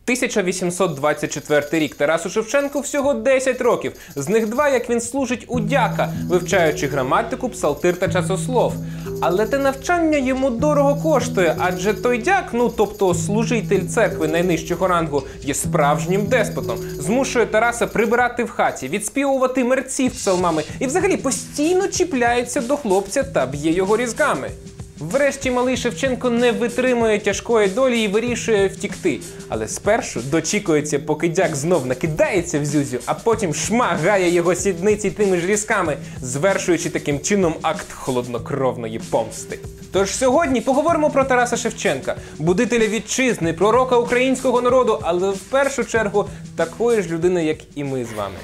1824 рік. Тарасу Шевченку всього 10 років. З них 2, як він служить у дяка, вивчаючи граматику, псалтир та часослов. Але те навчання йому дорого коштує, адже той дяк, тобто служитель церкви найнижчого рангу, є справжнім деспотом. Змушує Тараса прибирати в хаті, відспівувати мерців псалмами і взагалі постійно чіпляється до хлопця та б'є його різками. Врешті малий Шевченко не витримує тяжкої долі і вирішує втікти. Але спершу дочікується, поки дяк знов накидається в Зюзю, а потім шмагає його сідниці тими ж різками, звершуючи таким чином акт холоднокровної помсти. Тож сьогодні поговоримо про Тараса Шевченка, будителя вітчизни, пророка українського народу, але в першу чергу такої ж людини, як і ми з вами.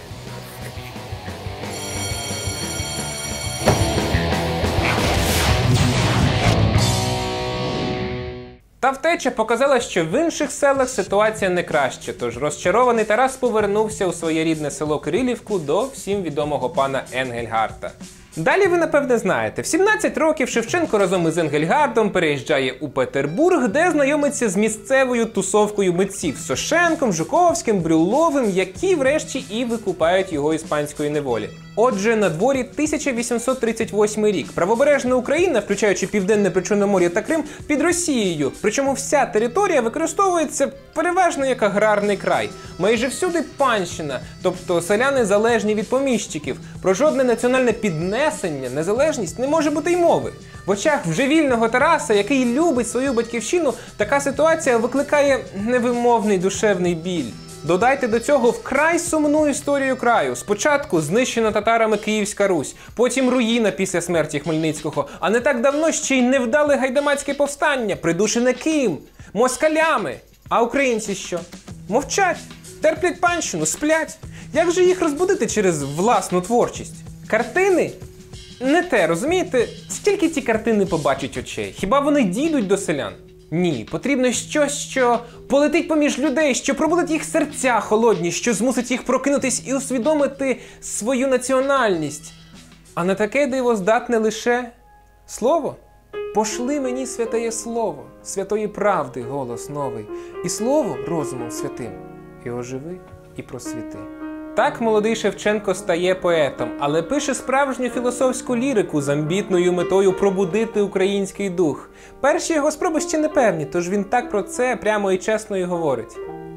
Та втеча показала, що в інших селах ситуація не краща, тож розчарований Тарас повернувся у своє рідне село Кирилівку до всім відомого пана Енгельгарта. Далі ви, напевне, знаєте, в 17 років Шевченко разом із Енгельгартом переїжджає у Петербург, де знайомиться з місцевою тусовкою митців – Сошенком, Жуковським, Брюлловим, які врешті і викупають його іспанської неволі. Отже, на дворі 1838 рік. Правобережна Україна, включаючи Південне Причорномор'я та Крим, під Росією. Причому вся територія використовується переважно як аграрний край. Майже всюди панщина, тобто селяни залежні від поміщиків. Про жодне національне піднесення, незалежність не може бути й мови. В очах вже вільного Тараса, який любить свою батьківщину, така ситуація викликає невимовний душевний біль. Додайте до цього вкрай сумну історію краю. Спочатку знищена татарами Київська Русь, потім руїна після смерті Хмельницького, а не так давно ще й невдале гайдамацьке повстання, придушене ким? Москалями. А українці що? Мовчать, терплять панщину, сплять. Як же їх розбудити через власну творчість? Картини? Не те, розумієте? Скільки ці картини побачать очей? Хіба вони дійдуть до селян? Ні, потрібно щось, що полетить поміж людей, що пробудить їх серця холодні, що змусить їх прокинутись і усвідомити свою національність. А на таке диво здатне лише слово. «Пошли мені святеє слово, святої правди голос новий, і слово розумом святим, і оживи, і просвіти». Так молодий Шевченко стає поетом, але пише справжню філософську лірику з амбітною метою пробудити український дух. Перші його спроби ще не певні, тож він так про це прямо і чесно і говорить.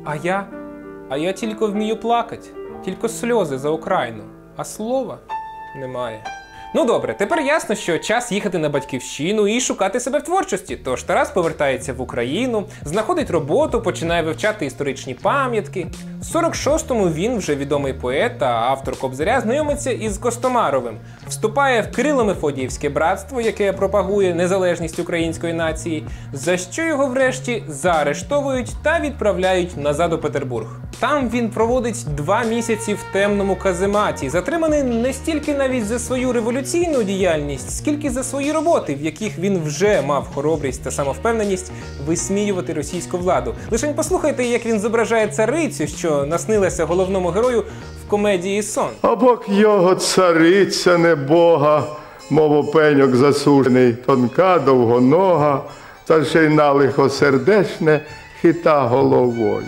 А я тільки вмію плакать, тільки сльози за Україну, а слова немає. Ну добре, тепер ясно, що час їхати на батьківщину і шукати себе в творчості. Тож Тарас повертається в Україну, знаходить роботу, починає вивчати історичні пам'ятки. В 46-му він, вже відомий поет та автор Кобзаря, знайомиться із Костомаровим, вступає в Кирило-Мефодіївське братство, яке пропагує незалежність української нації, за що його врешті заарештовують та відправляють назад у Петербург. Там він проводить 2 місяці в темному казематі, затриманий не стільки навіть за свою революційну діяльність, скільки за свої роботи, в яких він вже мав хоробрість та самовпевненість висміювати російську владу. Лишень послухайте, як він зображає царицю, що наснилася головному герою в комедії «Сон». А бок його цариця небога, мов опеньок засушений, тонка, довгонога, та ще й налихосердечне хита головою.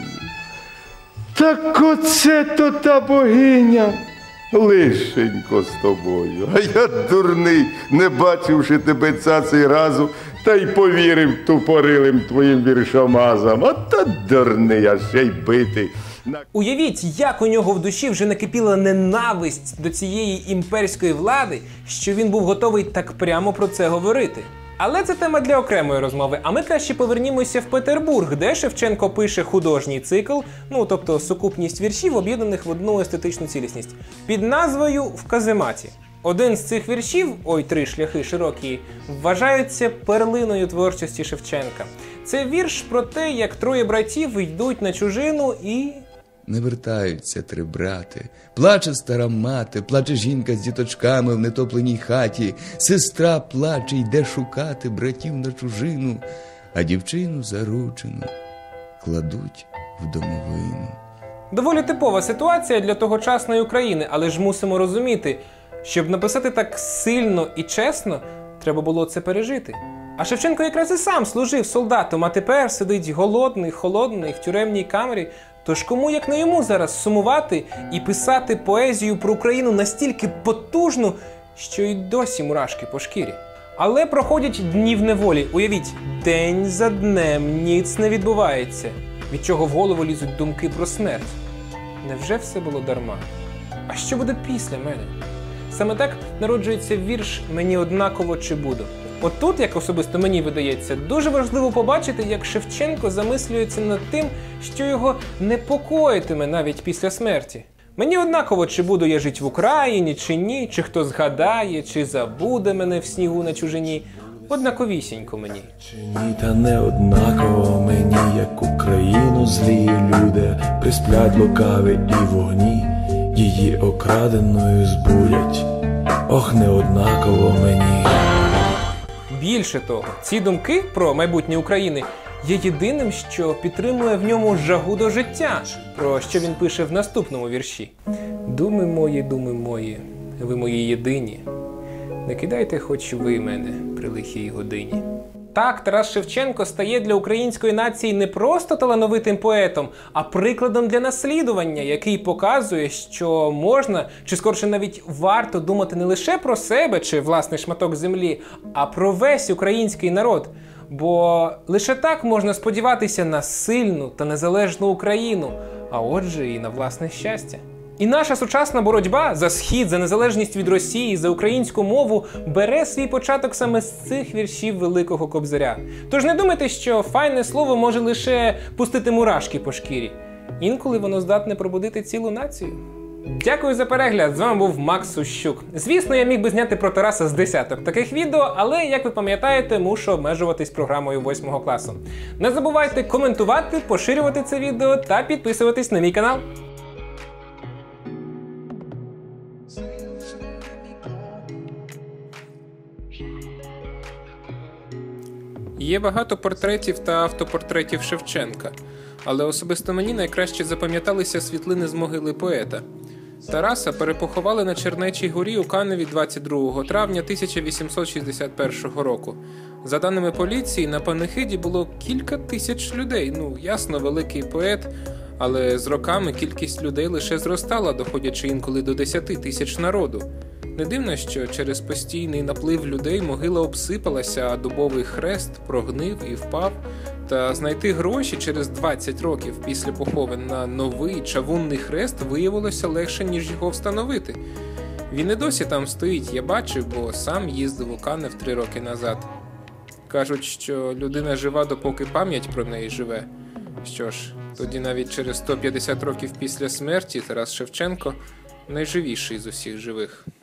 Так оце то та богиня, лишенько з тобою. А я дурний, не бачивши тебе цей разу, та й повірив тупорилим твоїм віршомазам. Ото дурний, а ще й битий. Уявіть, як у нього в душі вже накипіла ненависть до цієї імперської влади, що він був готовий так прямо про це говорити. Але це тема для окремої розмови, а ми краще повернімося в Петербург, де Шевченко пише художній цикл, тобто сукупність віршів, об'єднаних в одну естетичну цілісність, під назвою «В казематі». Один з цих віршів, «Ой, три шляхи широкі», вважаються перлиною творчості Шевченка. Це вірш про те, як 3 братів йдуть на чужину і... Не вертаються 3 брати, плаче стара мати, плаче жінка з діточками в нетопленій хаті, сестра плаче, йде шукати братів на чужину, а дівчину заручену кладуть в домовину. Доволі типова ситуація для тогочасної України, але ж мусимо розуміти, щоб написати так сильно і чесно, треба було це пережити. А Шевченко якраз і сам служив солдатом, а тепер сидить голодний, холодний в тюремній камері. Тож кому, як не йому, зараз сумувати і писати поезію про Україну настільки потужну, що й досі мурашки по шкірі. Але проходять дні в неволі. Уявіть, день за днем ніц не відбувається, від чого в голову лізуть думки про смерть. Невже все було дарма? А що буде після мене? Саме так народжується вірш «Мені однаково чи буду». От тут, як особисто мені видається, дуже важливо побачити, як Шевченко замислюється над тим, що його непокоїтиме навіть після смерті. Мені однаково, чи буду я жити в Україні, чи ні, чи хто згадає, чи забуде мене в снігу на чужині. Однаковісінько мені. Чи ні, та не однаково мені, як Україну злі люди присплять лукаві і вогні, її окраденою збудять. Ох, не однаково мені. Більше того, ці думки про майбутнє України є єдиним, що підтримує в ньому жагу до життя, про що він пише в наступному вірші. Думи мої, ви мої єдині, не кидайте хоч ви мене при лихій годині. Так, Тарас Шевченко стає для української нації не просто талановитим поетом, а прикладом для наслідування, який показує, що можна, чи скорше навіть варто думати не лише про себе чи власний шматок землі, а про весь український народ. Бо лише так можна сподіватися на сильну та незалежну Україну, а отже і на власне щастя. І наша сучасна боротьба за схід, за незалежність від Росії, за українську мову бере свій початок саме з цих віршів Великого Кобзаря. Тож не думайте, що файне слово може лише пустити мурашки по шкірі. Інколи воно здатне пробудити цілу націю. Дякую за перегляд, з вами був Макс Сущук. Звісно, я міг би зняти про Тараса з десяток таких відео, але, як ви пам'ятаєте, мушу обмежуватись програмою 8 класу. Не забувайте коментувати, поширювати це відео та підписуватись на мій канал. Є багато портретів та автопортретів Шевченка, але особисто мені найкраще запам'яталися світлини з могили поета. Тараса перепоховали на Чернечій горі у Каневі 22 травня 1861 року. За даними поліції, на панихиді було кілька тисяч людей. Ясно, великий поет, але з роками кількість людей лише зростала, доходячи інколи до 10 тисяч народу. Не дивно, що через постійний наплив людей могила обсипалася, а дубовий хрест прогнив і впав. Та знайти гроші через 20 років після поховин на новий чавунний хрест виявилося легше, ніж його встановити. Він і досі там стоїть, я бачив, бо сам їздив у Канев 3 роки назад. Кажуть, що людина жива, допоки пам'ять про неї живе. Що ж, тоді навіть через 150 років після смерті Тарас Шевченко найживіший з усіх живих.